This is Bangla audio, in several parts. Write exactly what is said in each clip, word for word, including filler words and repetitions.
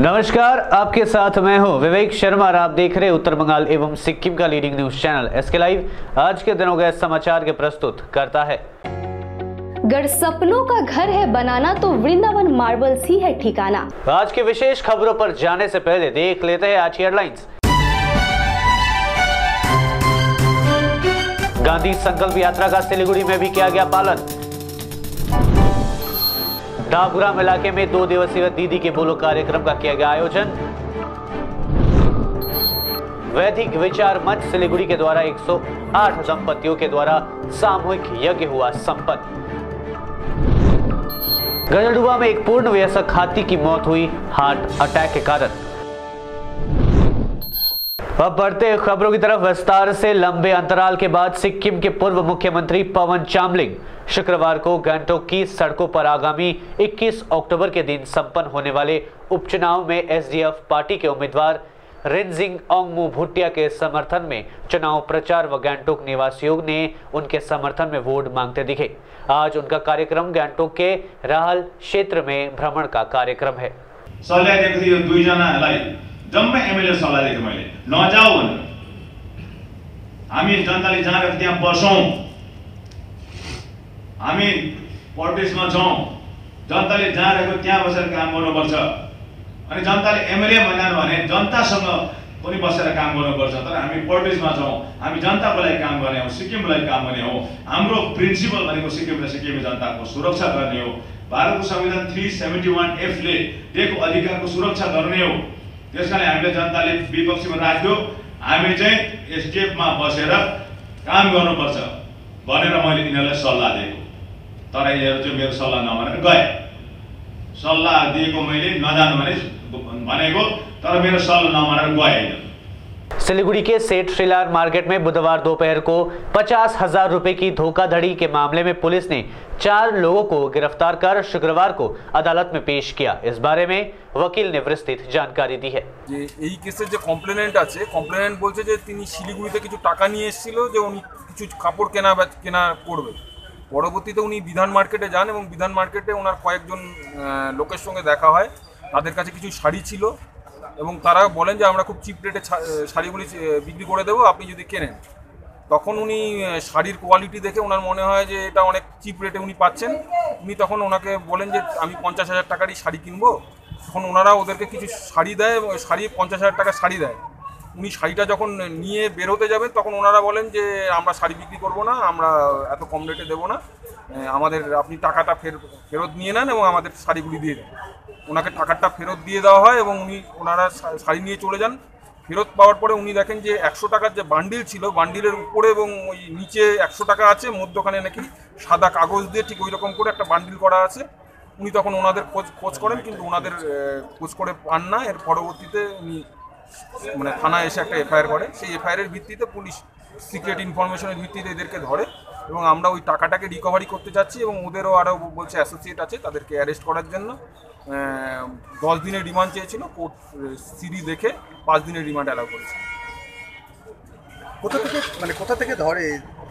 नमस्कार, आपके साथ मैं हूं विवेक शर्मा और आप देख रहे हैं उत्तर बंगाल एवं सिक्किम का leading news channel SK live. आज के दिनों के समाचार के प्रस्तुत करता है। गर सपनों का घर है बनाना तो वृंदावन मार्बल्स ही है ठिकाना। आज की विशेष खबरों पर जाने से पहले देख लेते हैं आज की हेडलाइंस। गांधी संकल्प यात्रा का सिलीगुड़ी में भी किया गया पालन। डाबुराम इलाके में दो दिवसीय दीदी के बोलो कार्यक्रम का किया गया आयोजन। वैदिक विचार मंच सिलीगुड़ी के द्वारा एक सौ आठ दंपतियों के द्वारा सामूहिक यज्ञ हुआ संपन्न। गजलडुबा में एक पूर्ण वयस्क हाथी की मौत हुई हार्ट अटैक के कारण। अब बढ़ते खबरों की तरफ विस्तार से। लंबे अंतराल के बाद सिक्किम के पूर्व मुख्यमंत्री पवन चामलिंग शुक्रवार को गंगटोक की सड़कों पर आगामी इक्कीस अक्टूबर के दिन संपन्न होने वाले उपचुनाव में एसडीएफ पार्टी के उम्मीदवार रिनजिंग ओंगमू भुटिया के समर्थन में चुनाव प्रचार व गंगटोक निवासियों ने उनके समर्थन में वोट मांगते दिखे। आज उनका कार्यक्रम गंगटोक के राहल क्षेत्र में भ्रमण का कार्यक्रम है। जम्मै एमएलए सल्लाह दिएको मैले नजाऊ भनेर हामी जनताले जहाँ गएको त्यहाँ बसौँ, हामी पोलिटिक्समा जाउँ, जनताले जहाँ गएको त्यहाँ बसेर काम गर्नुपर्छ। अनि जनताले एमएलए बनाउनु भने जनतासँग पनि बसेर काम गर्नुपर्छ। तर हामी पोलिटिक्समा जाउँ, हामी जनताको लागि काम गर्ने हो, सिक्किमको लागि काम गर्ने हो। हाम्रो प्रिन्सिपल भनेको सिक्किम र सिक्किमे जनताको सुरक्षा गर्ने हो। भारतको संविधान तीन सौ इकहत्तर एफ ले दिएको अधिकारको सुरक्षा गर्ने हो। त्यसकारण हामीले जनताले विपक्षीमा राख्यो, हामी चाहिँ एसडीएफमा बसेर काम गर्नुपर्छ भनेर मैले यिनीहरूलाई सल्लाह दिएको। तर यिनीहरू चाहिँ मेरो सल्लाह नमानेर गए। सल्लाह दिएको मैले नजानु भने भनेको, तर मेरो सल्लाह नमानेर गए। सिलीगुड़ी के सेठ श्रीलाल मार्केट में बुधवार दोपहर को पचास हजार रुपए की धोखाधड़ी के मामले में पुलिस ने चार लोगों को गिरफ्तार कर शुक्रवार को अदालत में पेश किया। इस बारे में वकील ने विस्तृत जानकारी दी है। যে এই কেসে যে কমপ্লেনেন্ট আছে, কমপ্লেনেন্ট বলছে যে তিনি শিলিগুড়িতে কিছু টাকা নিয়ে এসেছিল যে উনি কিছু কাপড় কেনা কেনা করবে। পরবর্তীতে উনি বিধান মার্কেটে যান এবং বিধান মার্কেটে ওনার কয়েকজন লোকের সঙ্গে দেখা হয়। তাদের কাছে কিছু শাড়ি ছিল এবং তারা বলেন যে আমরা খুব চিপ রেটে শাড়িগুলি বিক্রি করে দেবো আপনি যদি কেনেন। তখন উনি শাড়ির কোয়ালিটি দেখে ওনার মনে হয় যে এটা অনেক চিপ রেটে উনি পাচ্ছেন। উনি তখন ওনাকে বলেন যে আমি পঞ্চাশ হাজার টাকারই শাড়ি কিনবো। তখন ওনারা ওদেরকে কিছু শাড়ি দেয়, শাড়ি পঞ্চাশ হাজার টাকা শাড়ি দেয়। উনি শাড়িটা যখন নিয়ে বেরোতে যাবেন তখন ওনারা বলেন যে আমরা শাড়ি বিক্রি করবো না, আমরা এত কম রেটে দেবো না, আমাদের আপনি টাকাটা ফের ফেরত নিয়ে নেন এবং আমাদের শাড়িগুলি দিয়ে দেন। ওনাকে টাকাটা ফেরত দিয়ে দেওয়া হয় এবং উনি ওনারা শাড়ি নিয়ে চলে যান। ফেরত পাওয়ার পরে উনি দেখেন যে একশো টাকার যে বান্ডিল ছিল, বান্ডিলের উপরে এবং ওই নিচে একশো টাকা আছে, মধ্যখানে নাকি সাদা কাগজ দিয়ে ঠিক ওই রকম করে একটা বান্ডিল করা আছে। উনি তখন ওনাদের খোঁজ খোঁজ করেন কিন্তু ওনাদের খোঁজ করে পান না। এর পরবর্তীতে উনি মানে থানায় এসে একটা এফআইআর করে। সেই এফআইআরের ভিত্তিতে পুলিশ সিক্রেট ইনফরমেশনের ভিত্তিতে এদেরকে ধরে এবং আমরা ওই টাকাটাকে রিকভারি করতে যাচ্ছি এবং ওদেরও আরও বলছে অ্যাসোসিয়েট আছে, তাদেরকে অ্যারেস্ট করার জন্য দশ দিনের রিমান্ড চেয়েছিল। কোর্ট সিডি দেখে পাঁচ দিনের রিমান্ড অ্যালাউ করেছে। কোথা থেকে মানে কোথা থেকে ধরে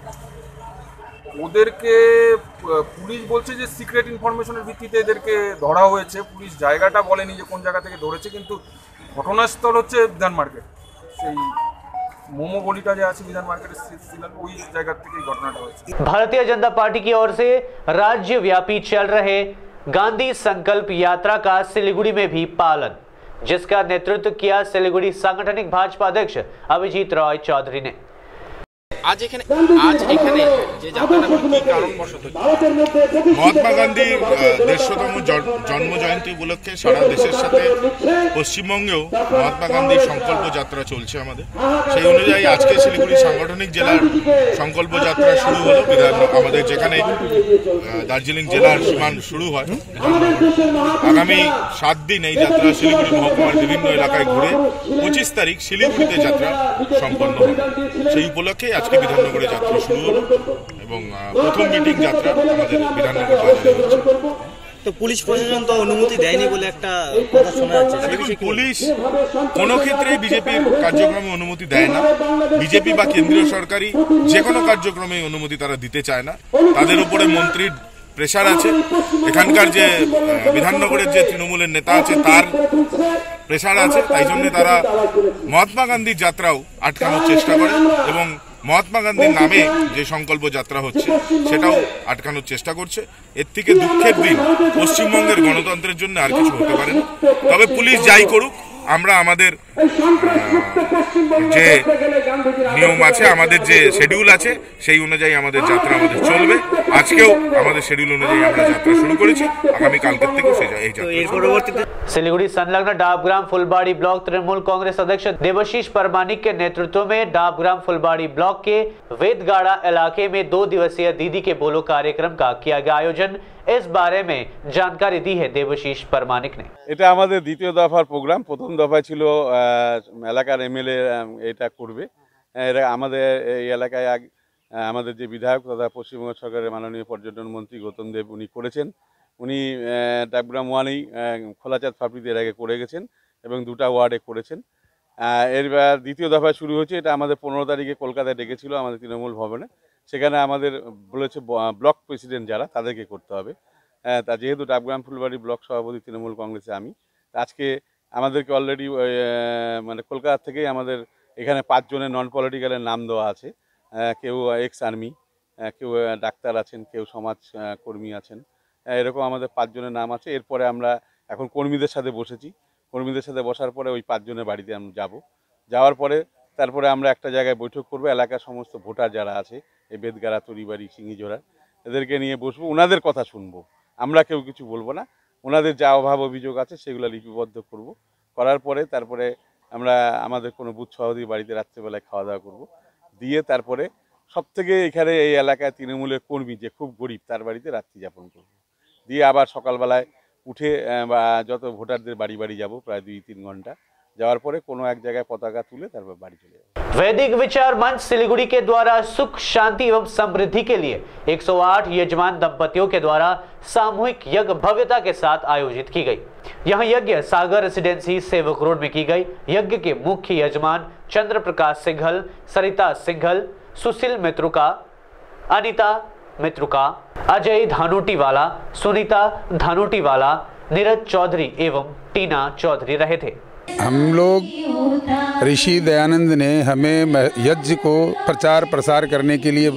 ওদেরকে? পুলিশ বলছে যে সিক্রেট ইনফরমেশনের ভিত্তিতে এদেরকে ধরা হয়েছে। পুলিশ জায়গাটা বলেনি যে কোন জায়গা থেকে ধরেছে, কিন্তু ঘটনাস্থল হচ্ছে বিধান মার্কেট। সেই मोमो गलीटा जो আছে বিধান মার্কেটের ওই জায়গা থেকে ঘটনাটা হয়েছে। भारतीय जनता पार्टी की ओर से राज्यव्यापी चल रहे गांधी संकल्प यात्रा का सिलीगुड़ी में भी पालन, जिसका नेतृत्व किया सिलीगुड़ी सांगठनिक भाजपा अध्यक्ष अभिजीत रॉय चौधरी ने। आज এখানে আজ এখানে যে যাত্রাটা কি কারণবশত মহাত্মা গান্ধীর দেড়শোতম জন্ম জয়ন্তী উপলক্ষে সারা দেশের সাথে পশ্চিমবঙ্গেও মহাত্মা গান্ধীর সংকল্প যাত্রা চলছে আমাদের। সেই অনুযায়ী আজকে শিলিগুড়ি সাংগঠনিক জেলার সংকল্প যাত্রা শুরু হলো। আমাদের যেখানে দার্জিলিং জেলার সীমান শুরু হয়, আগামী সাত দিন এই যাত্রা শিলিগুড়ি মহকুমার বিভিন্ন এলাকায় ঘুরে পঁচিশ তারিখ শিলিগুড়িতে যাত্রা সম্পন্ন হবে। সেই উপলক্ষে আজকে বিধাননগরে যাত্রা শুরু হলো এবং প্রথম মিটিং যাত্রা আমাদের বিধাননগর বাজারে হচ্ছে। তো পুলিশ প্রশাসন তো অনুমতি দেয়নি বলে একটা কথা শোনা যাচ্ছে। পুলিশ কোনো ক্ষেত্রে বিজেপির কার্যক্রমে অনুমতি দেয় না। বিজেপি বা কেন্দ্রীয় সরকারি যে কোনো কার্যক্রমে অনুমতি তারা দিতে চায় না। তাদের উপরে মন্ত্রীর প্রেশার আছে, এখানকার যে বিধাননগরের যে তৃণমূলের নেতা আছে তার প্রেশার আছে, তাই জন্য তারা মহাত্মা গান্ধীর যাত্রাও আটকানোর চেষ্টা করে এবং মহাত্মা গান্ধীর নামে যে সংকল্প যাত্রা হচ্ছে সেটাও আটকানোর চেষ্টা করছে। এর থেকে দুঃখের দিন পশ্চিমবঙ্গের গণতন্ত্রের জন্য আর কিছু হতে পারে না। তবে পুলিশ যাই করুক, আমরা আমাদের যে নিয়ম আছে, আমাদের যে শিডিউল আছে, সেই অনুযায়ী আমাদের যাত্রা আমাদের চলবে। আজকেও আমাদের শিডিউল অনুযায়ী আমরা যাত্রা শুরু করেছি, আগামী কালকের থেকে এই যাত্রা। सिलीगुड़ी संलग्न डाबग्राम फुलबाड़ी ब्लॉक तृणमूल कांग्रेस अध्यक्ष देवाशीष परमानिक के नेतृत्व में डाबग्राम फुलबाड़ी ब्लॉक के वेदगाड़ा इलाके में दो दिवसीय दीदी के बोलो कार्यक्रम का किया गया आयोजन। इस बारे में जानकारी दी है देवाशीष परमानिक ने। এটা আমাদের দ্বিতীয় দফার প্রোগ্রাম। প্রথম দফায় ছিল এলাকার এমএলএ এটা করবে। এরা আমাদের এই এলাকায় আমাদের যে বিধায়ক তথা পশ্চিমবঙ্গ সরকারের মাননীয় পর্যটন মন্ত্রী গৌতম দেব উনি করেছেন। উনি ডাবগ্রাম ওয়ানেই খোলাচাঁদ ফাপড়িতে এর আগে করে গেছেন এবং দুটা ওয়ার্ডে করেছেন। এর দ্বিতীয় দফায় শুরু হয়েছে। এটা আমাদের পনেরো তারিখে কলকাতায় ডেকেছিল আমাদের তৃণমূল ভবনে। সেখানে আমাদের বলেছে ব্লক প্রেসিডেন্ট যারা তাদেরকে করতে হবে। তা যেহেতু ডাবগ্রাম ফুলবাড়ি ব্লক সভাপতি তৃণমূল কংগ্রেসে আমি, আজকে আমাদেরকে অলরেডি মানে কলকাতা থেকেই আমাদের এখানে পাঁচজনের নন পলিটিক্যালের নাম দেওয়া আছে। কেউ এক্স আর্মি, কেউ ডাক্তার আছেন, কেউ সমাজ কর্মী আছেন, এরকম আমাদের পাঁচজনের নাম আছে। এরপরে আমরা এখন কর্মীদের সাথে বসেছি। কর্মীদের সাথে বসার পরে ওই পাঁচজনের বাড়িতে আমরা যাব। যাওয়ার পরে তারপরে আমরা একটা জায়গায় বৈঠক করব। এলাকার সমস্ত ভোটার যারা আছে এই বেদগাড়া, তরিবাড়ি, সিঙ্গিজোড়া, এদেরকে নিয়ে বসবো, ওনাদের কথা শুনবো। আমরা কেউ কিছু বলবো না। ওনাদের যা অভাব অভিযোগ আছে সেগুলো লিপিবদ্ধ করব। করার পরে তারপরে আমরা আমাদের কোনো বুথ সভাপতির বাড়িতে রাত্রেবেলায় খাওয়া দাওয়া করব। দিয়ে তারপরে সবথেকে এখানে এই এলাকায় তৃণমূলের কর্মী যে খুব গরিব তার বাড়িতে রাত্রি যাপন করব। দিয়ে আবার সকালবেলায় উঠে বা যত ভোটারদের বাড়ি বাড়ি যাব, প্রায় দুই তিন ঘন্টা যাওয়ার পরে কোনো এক জায়গায় পতাকা তুলে তারপর বাড়ি চলে যাব। वैदिक विचार मंच सिलीगुड़ी के द्वारा सुख शांति एवं समृद्धि के लिए एक सौ आठ यजमान दंपतियों के द्वारा सामूहिक यज्ञ भव्यता के साथ आयोजित की गई। यह यज्ञ सागर रेसिडेंसी सेवक रोड में की गई। यज्ञ के मुख्य यजमान चंद्र प्रकाश सिंघल, सरिता सिंघल, सुशील मित्रुका, अनिता मित्रुका, अजय धानोटीवाला, सुनीता धानोटीवाला, नीरज चौधरी एवं टीना चौधरी रहे थे। हम लोग ऋषि दयानंद ने हमें यज्ञ को प्रचार प्रसार करने के लिए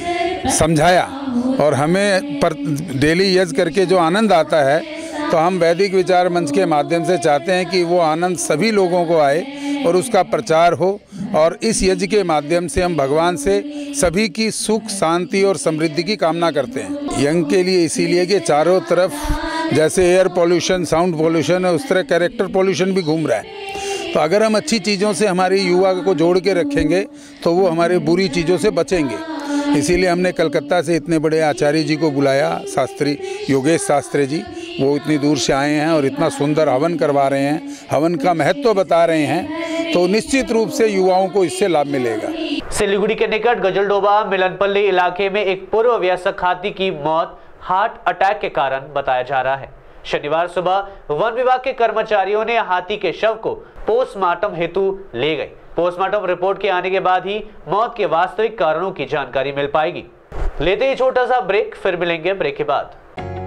समझाया और हमें पर डेली यज्ञ करके जो आनंद आता है, तो हम वैदिक विचार मंच के माध्यम से चाहते हैं कि वो आनंद सभी लोगों को आए और उसका प्रचार हो। और इस यज्ञ के माध्यम से हम भगवान से सभी की सुख, शांति और समृद्धि की कामना करते हैं। यंग के लिए इसीलिए कि चारों तरफ जैसे एयर पॉल्यूशन, साउंड पॉल्यूशन है, उस तरह कैरेक्टर पॉल्यूशन भी घूम रहा है। तो अगर हम अच्छी चीज़ों से हमारी युवा को जोड़ के रखेंगे तो वो हमारे बुरी चीज़ों से बचेंगे। इसीलिए हमने कलकत्ता से इतने बड़े आचार्य जी को बुलाया, शास्त्री योगेश शास्त्री जी। वो इतनी दूर से आए हैं और इतना सुंदर हवन करवा रहे हैं, हवन का महत्व बता रहे हैं, तो निश्चित रूप से युवाओं को इससे लाभ मिलेगा। सिलीगुड़ी के निकट गजलडोबा मिलनपल्ली इलाके में एक पूर्व वयस्क हाथी की मौत हार्ट अटैक के कारण बताया जा रहा है। शनिवार सुबह वन विभाग के कर्मचारियों ने हाथी के शव को पोस्टमार्टम हेतु ले गए। पोस्टमार्टम रिपोर्ट के आने के बाद ही मौत के वास्तविक कारणों की जानकारी मिल पाएगी। लेते ही छोटा सा ब्रेक, फिर मिलेंगे ब्रेक के बाद।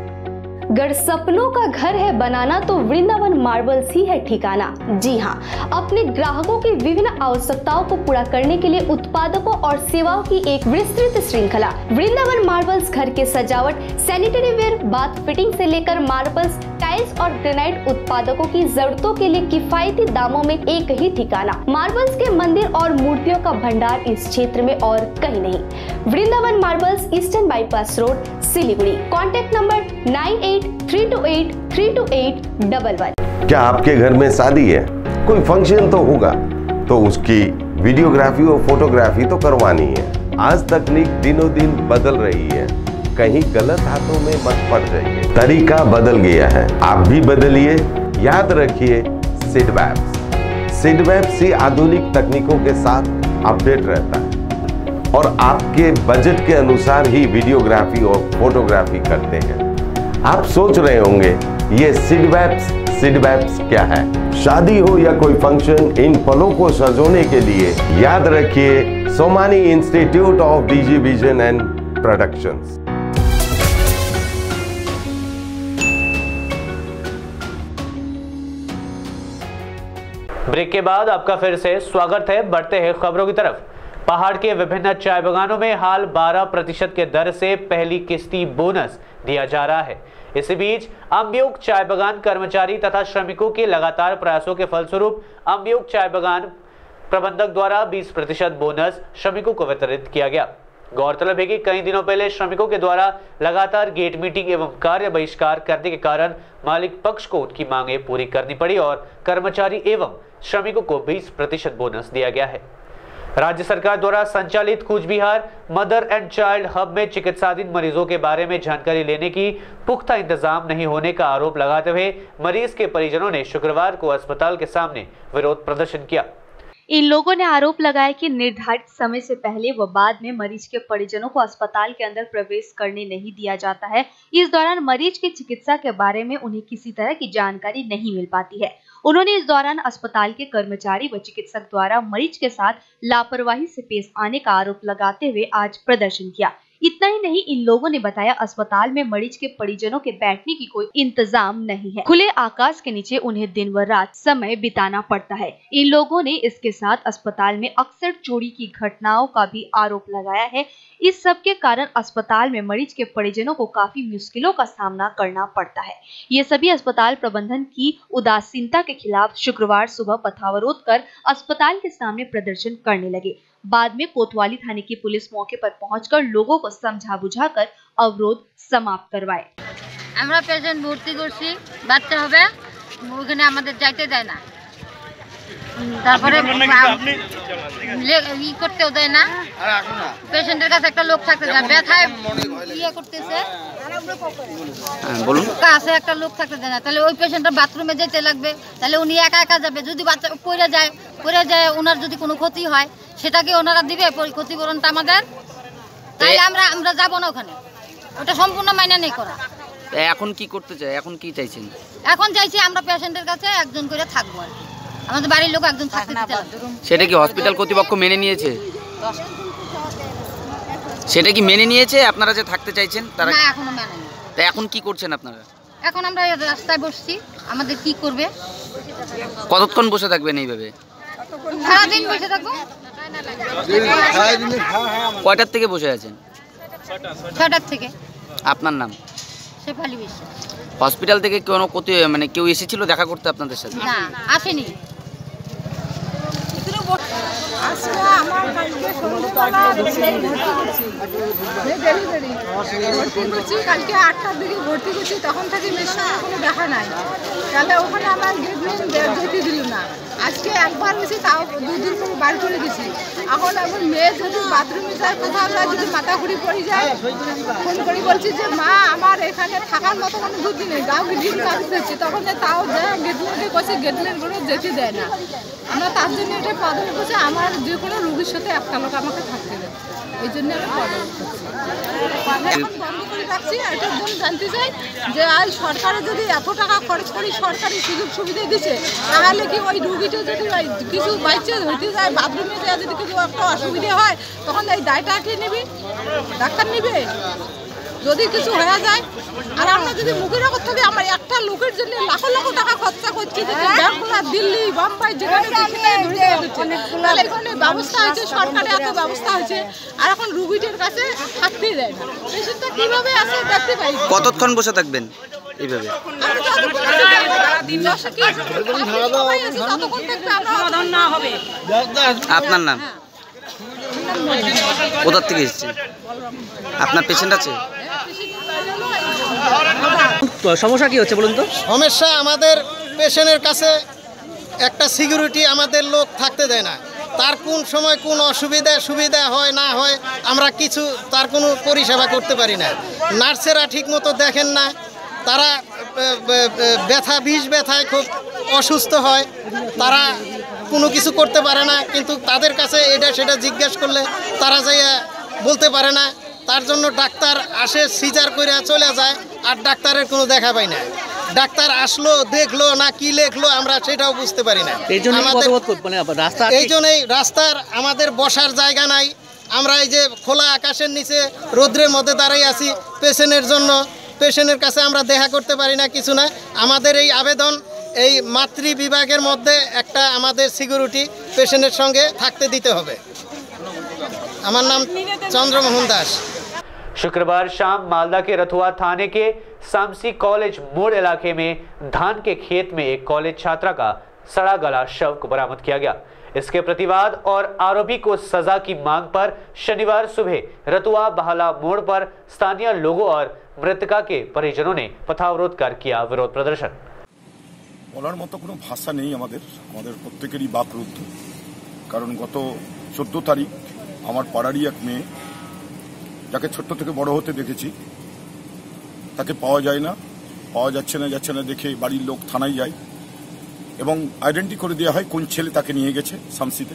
गर सपनों का घर है बनाना तो वृंदावन मार्बल्स ही है ठिकाना। जी हाँ, अपने ग्राहकों की विभिन्न आवश्यकताओं को पूरा करने के लिए उत्पादकों और सेवाओं की एक विस्तृत श्रृंखला। वृंदावन मार्बल्स घर के सजावट, सैनिटरी वेयर, बाथ फिटिंग से लेकर मार्बल्स, टाइल्स और ग्रेनाइट उत्पादकों की जरूरतों के लिए किफायती दामों में एक ही ठिकाना। मार्बल्स के मंदिर और मूर्तियों का भंडार इस क्षेत्र में और कहीं नहीं। Vrindavan marbles, eastern bypass road, Siliguri. Contact number nine eight three two eight three two eight double one. क्या आपके घर में शादी है, कोई फंक्शन तो होगा, तो उसकी वीडियोग्राफी और फोटोग्राफी तो करवानी है। आज तकनीक दिनों दिन बदल रही है, कहीं गलत हाथों में मत पड़ जाइए। तरीका बदल गया है, आप भी बदलिए। याद रखिए सिडवैप्स। सिडवैप्स ही आधुनिक तकनीकों के साथ अपडेट रहता है और आपके बजट के अनुसार ही वीडियोग्राफी और फोटोग्राफी करते हैं। आप सोच रहे होंगे ये सिडवैप्स सिडवैप्स क्या है? शादी हो या कोई फंक्शन, इन पलों को सजोने के लिए याद रखिए Somani institute of digi vision and productions. Break के बाद आपका फिर से स्वागत है। बढ़ते हैं खबरों की तरफ। पहाड़ के विभिन्न चाय बागानों में हाल बारह प्रतिशत के दर से पहली किस्ती बोनस दिया जा रहा है। इसी बीच अम्बयुक्त चाय बागान कर्मचारी तथा श्रमिकों के लगातार प्रयासों के फलस्वरूप अम्बयुक्त चाय बागान प्रबंधक द्वारा बीस प्रतिशत बोनस श्रमिकों को वितरित किया गया। गौरतलब है कि कई दिनों पहले श्रमिकों के द्वारा लगातार गेट मीटिंग एवं कार्य बहिष्कार करने के कारण मालिक पक्ष को उनकी मांगे पूरी करनी पड़ी और कर्मचारी एवं श्रमिकों को बीस प्रतिशत बोनस दिया गया है। राज्य सरकार द्वारा संचालित Cooch Behar mother and child hub में चिकित्साधीन मरीजों के बारे में जानकारी लेने की पुख्ता इंतजाम नहीं होने का आरोप लगाते हुए मरीज के परिजनों ने शुक्रवार को अस्पताल के सामने विरोध प्रदर्शन किया। इन लोगों ने आरोप लगाया कि निर्धारित समय से पहले व बाद में मरीज के परिजनों को अस्पताल के अंदर प्रवेश करने नहीं दिया जाता है। इस दौरान मरीज की चिकित्सा के बारे में उन्हें किसी तरह की जानकारी नहीं मिल पाती है। उन्होंने इस दौरान अस्पताल के कर्मचारी व चिकित्सक द्वारा मरीज के साथ लापरवाही से पेश आने का आरोप लगाते हुए आज प्रदर्शन किया। इतना ही नहीं, इन लोगों ने बताया अस्पताल में मरीज के परिजनों के बैठने की कोई इंतजाम नहीं है। खुले आकाश के नीचे उन्हें दिन व रात समय बिताना पड़ता है। इन लोगों ने इसके साथ अस्पताल में अक्सर चोरी की घटनाओं का भी आरोप लगाया है। इस सब के कारण अस्पताल में मरीज के परिजनों को काफी मुश्किलों का सामना करना पड़ता है। ये सभी अस्पताल प्रबंधन की उदासीनता के खिलाफ शुक्रवार सुबह पथावरोध कर अस्पताल के सामने प्रदर्शन करने लगे। बाद में कोतवाली थाने की पुलिस मौके पर पहुंचकर लोगों को समझा बुझाकर अवरोध समाप्त करवाए। আমরা পেশেন্ট ভর্তি করছি, বাচ্চা হবে ওখানে আমাদের যাইতে দেয় না, তারপরে ই করতেও দেয় না। পেশেন্টের কাছে একটা লোক থাকতে দেয়, ব্যথায় ইয়ে করতেছে কাছে একটা লোক থাকতে দেয় না, তাহলে ওই পেশেন্টের বাথরুমে যেতে লাগবে, তাহলে উনি একা একা যাবে। যদি বাচ্চা পড়ে যায় পড়ে যায় ওনার যদি কোনো ক্ষতি হয় সেটাকে ওনারা দিবে ক্ষতিপূরণটা আমাদের, তাই আমরা আমরা যাব না ওখানে, ওটা সম্পূর্ণ মাইনা নেই করা। এখন কি করতে চাই, এখন কি চাইছেন? এখন চাইছি আমরা পেশেন্টের কাছে একজন করে থাকবো, আর আমাদের বাড়ির লোক একজন থাকতে দিতে হবে। সেটা কি হসপিটাল কর্তৃপক্ষ মেনে নিয়েছে? সেটা কি মেনে নিয়েছে আপনারা যে থাকতে চাইছেন? তারা না, এখনো মেনে নেই। তা এখন কি করছেন আপনারা? এখন আমরা রাস্তায় বসছি, আমাদের কি করবে? কতক্ষণ বসে থাকবেন এইভাবে? সারাদিন বসে থাকবো। কয়টার থেকে বসে আছেন? ছটার থেকে। আপনার নাম? শেফালি বিশ্বাস। হসপিটাল থেকে কোনো কত মানে কেউ এসেছিল দেখা করতে আপনাদের সাথে? না, আসেনি। আজকে আমার কালকে সন্ধ্যাবেলা ডেলিভারি ভর্তি করছি, কালকে আটটার দিকে ভর্তি করছি, তখন থেকে মেয়ের সঙ্গে কোনো দেখা নাই। তাহলে ওখানে আমার গেটম্যান যেতে দিল না। আজকে একবার গেছি, তাও দুদিন করে বাড়ি করে দিছি। এখন আমার মেয়ে যদি বাথরুমে যায়, কোথাও যায়, যদি মাথা ঘুরি পড়ে যায়, ফোন করে বলছি যে মা আমার এখানে থাকার মতো কোনো বুদ্ধি নেই, যাও গেটম্যান কাজ দিচ্ছি, তখন তাও যায় গেটম্যানকে করছে, গেটম্যানগুলো যেতে দেয় না। আমরা তার জন্য এটা পদক্ষেপ করছি, আমার যে কোনো রোগীর সাথে একটা লোক আমাকে থাকতে দেয়, ওই জন্য আমি পদক্ষেপ করছি। এখন বন্ধ করে রাখছি। এটার জন্য জানতে চাই যে আজ সরকারে যদি এত টাকা খরচ করি, সরকারি সুযোগ সুবিধা দিচ্ছে, তাহলে কি ওই রুগীটা যদি কিছু বাচ্চা হইতে যায়, বাথরুমে যায়, যদি কিছু একটা অসুবিধা হয়, তখন এই দায়টা কে নেবে? ডাক্তার নেবে? যদি কিছু হয়ে যায়, আর আমরা যদি মুখের আগর থেকে আমার একটা লোকের জন্য লাখো লাখো টাকা খরচা করছি, ব্যাংকগুলো দিল্লি বোম্বাই যেখানে তাহলে এখানে ব্যবস্থা হয়েছে, সরকারে এত ব্যবস্থা হয়েছে, আর এখন রুগীদের কাছে থাকতেই দেয় না। পেশেন্টটা কিভাবে আসে দেখতে পাই। কতক্ষণ বসে থাকবেন এইভাবে? আপনার নাম? কোথা থেকে এসেছেন? আপনার পেশেন্ট আছে? সমস্যা কি হচ্ছে বলুন তো? সমস্যা আমাদের পেশেন্টের কাছে একটা সিকিউরিটি আমাদের লোক থাকতে দেয় না। তার কোন সময় কোন অসুবিধা সুবিধা হয় না হয় আমরা কিছু তার কোনো পরিষেবা করতে পারি না। নার্সেরা ঠিক মতো দেখেন না, তারা ব্যথা বিষ ব্যথায় খুব অসুস্থ হয়, তারা কোনো কিছু করতে পারে না, কিন্তু তাদের কাছে এটা সেটা জিজ্ঞেস করলে তারা যাইয়া বলতে পারে না। তার জন্য ডাক্তার আসে, সিজার করে চলে যায়, আর ডাক্তারের কোনো দেখা পাই না। ডাক্তার আসলো দেখলো না কি লেখলো আমরা সেটাও বুঝতে পারি না। এই জন্যই রাস্তার আমাদের বসার জায়গা নাই। আমরা এই যে খোলা আকাশের নিচে রোদ্রের মধ্যে দাঁড়াই আছি পেশেন্টের জন্য, পেশেন্টের কাছে আমরা দেখা করতে পারি না, কিছু না। আমাদের এই আবেদন এই মাতৃ বিভাগের মধ্যে একটা আমাদের সিকিউরিটি পেশেন্টের সঙ্গে থাকতে দিতে হবে। আমার নাম চন্দ্রমোহন দাস। शुक्रवार शाम मालदा के रथुआ थाने के सामसी कॉलेज मोड़ इलाके में धान के खेत में एक कॉलेज छात्रा का सड़ा गला शव को बरामद किया गया। इसके प्रतिवाद और आरोपी को सजा की मांग पर शनिवार सुबह रतुआ बहाला मोड़ पर स्थानीय लोगों और मृतका के परिजनों ने पथावरोध कर किया विरोध प्रदर्शन। বলার মতো কোনো ভাষা নেই আমাদের আমাদের প্রত্যেকেরই বাকরুদ্ধ। কারণ গত চোদ্দ তারিখ আমার পাড়ারই এক মেয়ে, যাকে ছোট্ট থেকে বড় হতে দেখেছি, তাকে পাওয়া যায় না, পাওয়া যাচ্ছে না যাচ্ছে না দেখে বাড়ির লোক থানায় যায় এবং আইডেন্টি করে দেওয়া হয় কোন ছেলে তাকে নিয়ে গেছে শামসিতে।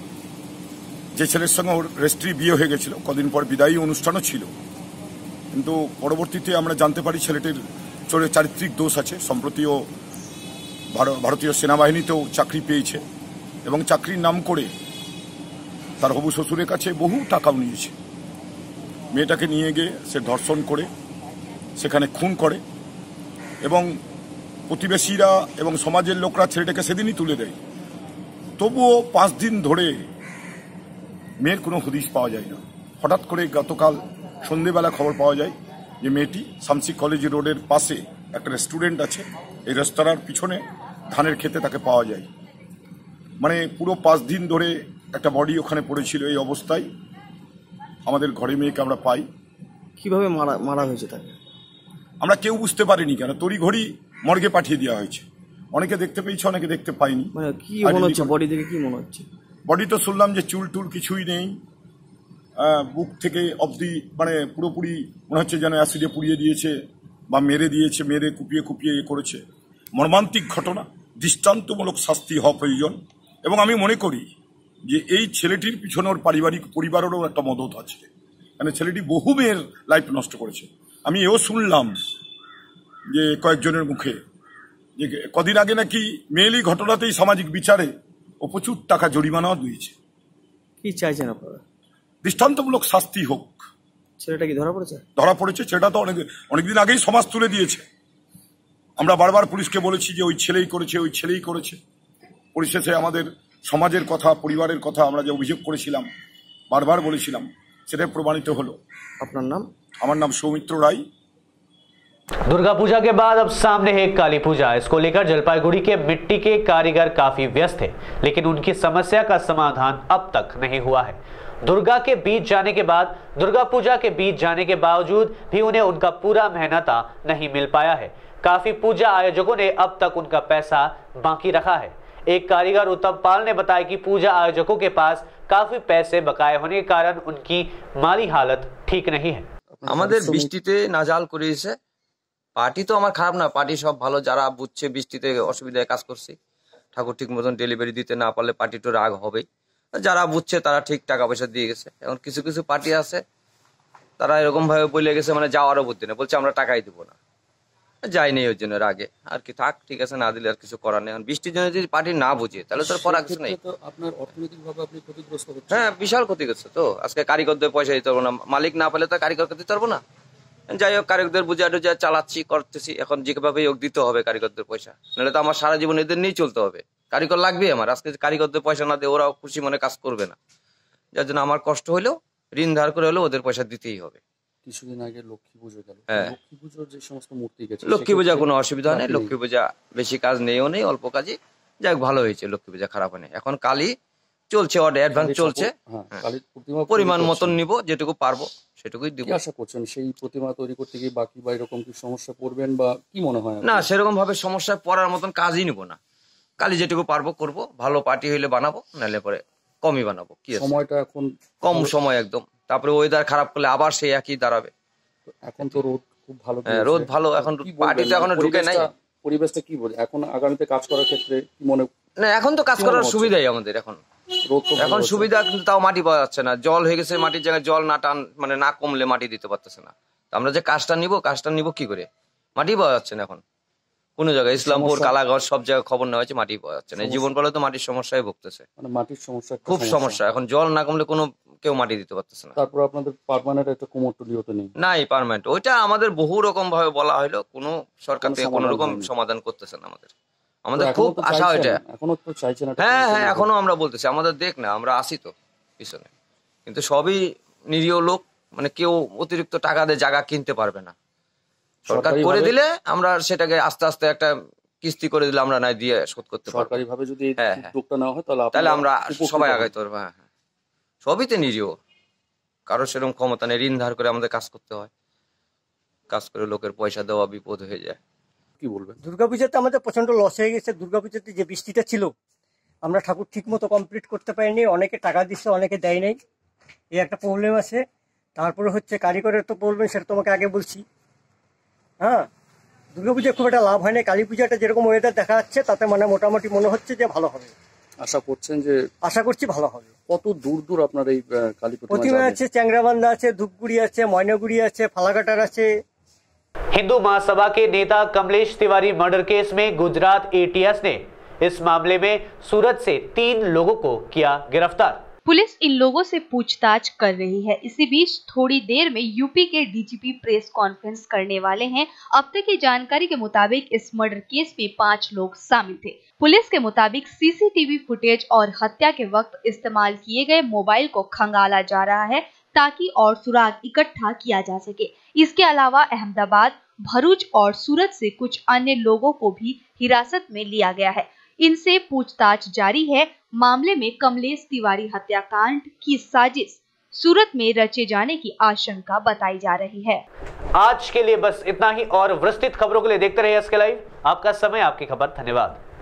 যে ছেলের সঙ্গে ওর রেজিস্ট্রি বিয়ে হয়ে গেছিল, কদিন পর বিদায়ী অনুষ্ঠানও ছিল, কিন্তু পরবর্তীতে আমরা জানতে পারি ছেলেটির চোরে চারিত্রিক দোষ আছে। সম্প্রতিও ভারতীয় সেনাবাহিনীতেও চাকরি পেয়েছে এবং চাকরির নাম করে তার হবু শ্বশুরের কাছে বহু টাকাও নিয়েছে। মেয়েটাকে নিয়ে গিয়ে সে ধর্ষণ করে সেখানে খুন করে এবং প্রতিবেশীরা এবং সমাজের লোকরা ছেলেটাকে সেদিনই তুলে দেয়। তবুও পাঁচ দিন ধরে মেয়ের কোনো হদিশ পাওয়া যায় না। হঠাৎ করে গতকাল সন্ধেবেলা খবর পাওয়া যায় যে মেয়েটি শামসি কলেজ রোডের পাশে একটা রেস্টুরেন্ট আছে, এই রেস্তোরাঁর পিছনে ধানের খেতে তাকে পাওয়া যায়। মানে পুরো পাঁচ দিন ধরে একটা বডি ওখানে পড়েছিল। এই অবস্থায় আমাদের ঘরে মেয়েকে আমরা পাই। কিভাবে মারা মারা হয়েছে তাকে আমরা কেউ বুঝতে পারিনি, কেন তড়িঘড়ি মর্গে পাঠিয়ে দেওয়া হয়েছে। অনেকে দেখতে পেয়েছে, অনেকে দেখতে পাইনি। মানে কি মনে হচ্ছে বডি দেখে, কি মনে হচ্ছে? বডি তো শুনলাম যে চুল টুল কিছুই নেই, বুক থেকে অবধি মানে পুরোপুরি মনে হচ্ছে যেন অ্যাসিডে পুড়িয়ে দিয়েছে বা মেরে দিয়েছে, মেরে কুপিয়ে কুপিয়ে ইয়ে করেছে। মর্মান্তিক ঘটনা, দৃষ্টান্তমূলক শাস্তি হওয়া প্রয়োজন। এবং আমি মনে করি যে এই ছেলেটির পিছনে ওর পারিবারিক পরিবারেরও একটা মদত আছে, মানে ছেলেটি বহু মেয়ের লাইফ নষ্ট করেছে। আমি এও শুনলাম যে কয়েকজনের মুখে যে কদিন আগে নাকি মেয়েলি ঘটনাতেই সামাজিক বিচারে ও প্রচুর টাকা জরিমানাও দিয়েছে। কি চাইছেন আপনারা? দৃষ্টান্তমূলক শাস্তি হোক। ছেলেটা কি ধরা পড়েছে? ধরা পড়েছে। ছেলেটা তো অনেক অনেকদিন আগেই সমাজ তুলে দিয়েছে। আমরা বারবার পুলিশকে বলেছি যে ওই ছেলেই করেছে, ওই ছেলেই করেছে। পরিশেষে আমাদের সমাজের কথা, পরিবারের কথা আমরা যে অভিযোগ করেছিলাম, বারবার বলেছিলাম, সেটা প্রমাণিত হলো। আপনার নাম? আমার নাম সৌমিত্র রায়। दुर्गा पूजा के बाद अब सामने है काली पूजा। इसको लेकर जलपाईगुड़ी के मिट्टी के कारीगर काफी व्यस्त है, लेकिन उनकी समस्या का समाधान अब तक नहीं हुआ है। दुर्गा के बीत जाने के बाद दुर्गा पूजा के बीत जाने के बावजूद भी उन्हें उनका पूरा मेहनता नहीं मिल पाया है। काफी पूजा आयोजकों ने अब तक उनका पैसा बाकी रखा है। एक कारीगर उत्तम पाल ने बताया कि पूजा आयोजकों के पास काफी पैसे बकाए होने के कारण उनकी माली हालत ठीक नहीं है। আমাদের বৃষ্টিতে নাজাল করেছে। পার্টি তো আমার খারাপ না, পার্টি সব ভালো। যারা বুঝছে বৃষ্টিতে অসুবিধায় কাজ করছি, ঠাকুর ঠিক মতন ডেলিভারি দিতে না পারলে পার্টি তো রাগ হবেই। যারা বুঝছে তারা ঠিক টাকা পয়সা দিয়ে গেছে। এখন কিছু কিছু পার্টি আছে তারা এরকম ভাবে বলে গেছে, মানে যাওয়ারও বুদ্ধি না, বলছে আমরা টাকাই দিব না। যাই নেই ওই জন্য রাগে। আর কি থাক, ঠিক আছে, না দিলে আর কিছু করার নেই। এখন বৃষ্টির জন্য যদি পার্টি না বুঝে তাহলে তো করার কিছু নেই। আপনার অর্থনৈতিকভাবে আপনি ক্ষতিগ্রস্ত হচ্ছেন। হ্যাঁ, বিশাল ক্ষতিগ্রস্ত। তো আজকে কারিগরদের পয়সা দিতে পারবো না, মালিক না পেলে তো কারিগরকে দিতে পারবো না। যাই হোক, কারিগরদের বুঝে টুঝে চালাচ্ছি, করতেছি। এখন যেভাবে হোক দিতে হবে কারিগরদের পয়সা, নাহলে তো আমার সারা জীবন এদের নিয়েই চলতে হবে। কারিগর লাগবে আমার। আজকে কারিগরদের পয়সা না দিয়ে ওরাও খুশি মনে কাজ করবে না। যার জন্য আমার কষ্ট হলেও ঋণ ধার করে হলেও ওদের পয়সা দিতেই হবে। কিছুদিন আগে লক্ষ্মী পুজো গেল, হ্যাঁ, লক্ষ্মী পুজোর যে সমস্ত মূর্তি গেছে, লক্ষ্মী পূজা কোনো অসুবিধা নেই। লক্ষ্মী পূজা বেশি কাজ নেইও নেই, অল্প কাজই। যাক, ভালো হয়েছে, লক্ষ্মী পূজা খারাপ হয়নি। এখন কালী চলছে, অর্ডার অ্যাডভান্স চলছে। পরিমাণ মতন নিব, যেটুকু পারবো সেটুকুই দিব। আশা করছেন সেই প্রতিমা তৈরি করতে গিয়ে বাকি বা এরকম কি সমস্যা পড়বেন বা কি মনে হয়? না, সেরকম ভাবে সমস্যায় পড়ার মতন কাজই নিব না। কালী যেটুকু পারবো করব। ভালো পার্টি হইলে বানাবো, নাহলে পরে কমই বানাবো। কি সময়টা এখন কম সময় একদম। তারপরে ওয়েদার খারাপ করলে আবার সেই একই দাঁড়াবে। এখন তো রোদ খুব ভালো, রোদ ভালো। এখন পার্টি তো এখনো ঢুকে নাই। পরিবেশটা কি বলে এখন আগামীতে কাজ করার ক্ষেত্রে কি মনে? না, এখন তো কাজ করার সুবিধাই আমাদের। এখন এখন সুবিধা, কিন্তু তাও মাটি পাওয়া যাচ্ছে না। জল হয়ে গেছে, মাটির জায়গায় জল না টান মানে না কমলে মাটি দিতে পারতেছে না। আমরা যে কাজটা নিব, কাজটা নিব কি করে? মাটি পাওয়া যাচ্ছে না এখন কোন জায়গায়। ইসলামপুর, কালাগড় সব জায়গায় খবর নেওয়া হয়েছে, মাটি পাওয়া যাচ্ছে না। জীবন পালে তো মাটির সমস্যায় ভুগতেছে, মানে মাটির সমস্যা খুব সমস্যা। এখন জল না কমলে কোনো কেউ মাটি দিতে পারতেছে না। তারপর আপনাদের পার্মানেন্ট একটা কুমোরটুলিও তো নেই। নাই পার্মানেন্ট। ওইটা আমাদের বহু রকম ভাবে বলা হলো, কোনো সরকার থেকে কোনো রকম সমাধান করতেছে না আমাদের। আমাদের খুব আশা ওইটা। এখনো তো চাইছেন? হ্যাঁ হ্যাঁ এখনো আমরা বলতেছি, আমাদের দেখ না, আমরা আসি তো পিছনে, কিন্তু সবই নিরীহ লোক, মানে কেউ অতিরিক্ত টাকা দিয়ে জায়গা কিনতে পারবে না। সরকার করে দিলে আমরা সেটাকে আস্তে আস্তে একটা কিস্তি করে দিলে আমরা নাই দিয়ে শোধ করতে পারবো। সরকারি ভাবে যদি উদ্যোগটা নেওয়া হয় তাহলে তাহলে আমরা সবাই আগাইতে পারবো। হ্যাঁ হ্যাঁ সবই তো নিরীহ, কারো সেরকম ক্ষমতা নেই, ঋণ ধার করে আমাদের কাজ করতে হয়, কাজ করে লোকের পয়সা দেওয়া বিপদ হয়ে যায়। কি বলবেন? দুর্গাপূজাতে আমাদের প্রচন্ড লস হয়ে গেছে। দুর্গাপূজাতে যে বৃষ্টিটা ছিল আমরা ঠাকুর ঠিক মতো কমপ্লিট করতে পারিনি, অনেকে টাকা দিচ্ছে অনেকে দেয় নাই, এই একটা প্রবলেম আছে। তারপরে হচ্ছে কারিগরের তো প্রবলেম, সেটা তোমাকে আগে বলছি। হ্যাঁ দুর্গাপূজা খুব একটা লাভ হয় না, কালী পূজাটা যেরকম ওয়েদার দেখা যাচ্ছে তাতে মানে মোটামুটি মনে হচ্ছে যে ভালো হবে। আশা করছেন যে? আশা করছি ভালো হবে। কত দূর দূর আপনার এই কালী প্রতিমা আছে? চ্যাংরাবান্ধা আছে, ধূপগুড়ি আছে, ময়নাগুড়ি আছে, ফালাকাটার আছে। हिंदू महासभा के नेता कमलेश तिवारी मर्डर केस में गुजरात एटीएस ने इस मामले में सूरत से तीन लोगों को किया गिरफ्तार। पुलिस इन लोगों से पूछताछ कर रही है। इसी बीच थोड़ी देर में यूपी के डीजीपी प्रेस कॉन्फ्रेंस करने वाले हैं। अब तक की जानकारी के मुताबिक इस मर्डर केस में पाँच लोग शामिल थे। पुलिस के मुताबिक सीसीटीवी फुटेज और हत्या के वक्त इस्तेमाल किए गए मोबाइल को खंगाला जा रहा है ताकि और सुराग इकट्ठा किया जा सके। इसके अलावा अहमदाबाद, भरूच और सूरत से कुछ अन्य लोगों को भी हिरासत में लिया गया है। इनसे पूछताछ जारी है। मामले में कमलेश तिवारी हत्याकांड की साजिश सूरत में रचे जाने की आशंका बताई जा रही है। आज के लिए बस इतना ही, और विस्तृत खबरों के लिए देखते रहिए एसके लाइव। आपका समय, आपकी खबर। धन्यवाद।